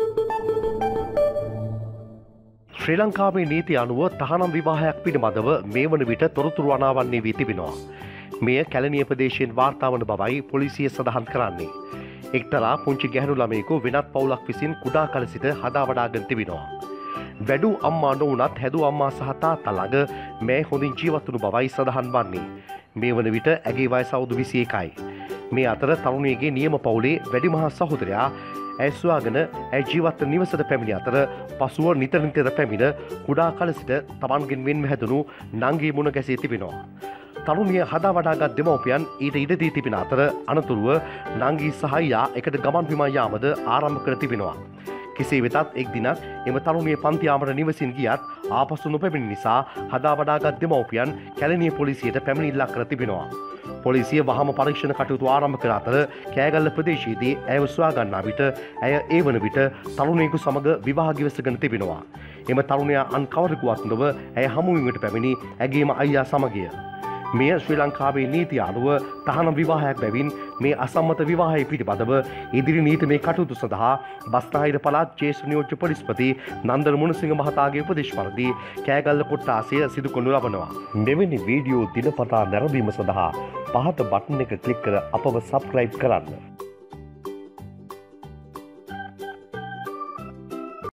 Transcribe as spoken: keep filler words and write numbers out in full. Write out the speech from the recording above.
ශ්‍රී ලංකාවේ නීති අනුව තහනම් විවාහයක් පිළිබඳව මේ වන විට තොරතුරු අනාවරණය වී තිබෙනවා. මෙය කැලණිය ප්‍රදේශයෙන් වාර්තා වන බවයි පොලිසිය සඳහන් කරන්නේ. එක්තරා පුංචි ගැහැණු ළමයෙකු වෙනත් පවුලක් විසින් කුඩා කල සිට හදා වඩාගෙන තිබෙනවා. වැඩු අම්මා නොවුනත් හැදු අම්මා සහ තාත්තා ළඟ මේ හොඳින් ජීවත් වුණු බවයි සඳහන් වන්නේ. මේ වන විට ඇගේ වයස අවුරුදු විසි එකයි. මේ අතර තරුණියගේ නියම පවුලේ වැඩිමහා සහෝදරයා ඇය සොයාගෙන ඇය ජීවත් වන නිවසට පැමිණි අතර පසුව නිතර නිතර පැමිණ කුඩා කල සිට තමන්ගෙන් වෙන්ව හැදුණු නංගී මුණ ගැසී තිබෙනවා. තරුණිය හදා වඩාගත් දෙමව්පියන් ඊට ඉඩ දී තිබෙන අතර අනතුරුව නංගී සහ අයියා එකට ගමන් බිමන් යාමද ආරම්භ කර තිබෙනවා. කෙසේ වෙතත් එක් දිනක් එම තරුණිය පන්ති යාමට නිවසින් ගියත් ආපසු නොපැමිණි නිසා හදා වඩාගත් දෙමව්පියන් කැලණිය පොලිසියට පැමිණිල්ලක් කර තිබෙනවා. පොලිසිය වහම පරීක්ෂණ කටයුතු ආරම්භ කර අතර කෑගල්ල ප්‍රදේශයේදී ඇයව සොයා ගන්නා විට ඇය ඒ වන විට තරුණයෙකු සමග විවාහ ගිවිසගෙන තිබෙනවා. එම තරුණයා අන් කවරෙකුවත් නොව ඇය හමුවීමට පැමිණි ඇගේම අයියා සමගය. මෙය ශ්‍රී ලංකාවේ නීතිය අනුව තහනම් විවාහයක් බැවින් මේ අසම්මත විවාහය පිළිබඳව ඉදිරි නීතිමය කටයුතු සඳහා බස්නාහිර පළාත් ජ්‍යෙෂ්ඨ නියෝජ්‍ය පොලිස්පති නන්දන මුණසිංහ මහතාගේ උපදෙස් පරිදි කෑගල්ල කොට්ටාසය සිදු කරනු ලබනවා. මෙවැනි වීඩියෝ දිනපතා නැරඹීම සඳහා පහත බටන් එක ක්ලික් කර අපව සබ්ස්ක්‍රයිබ් කරන්න.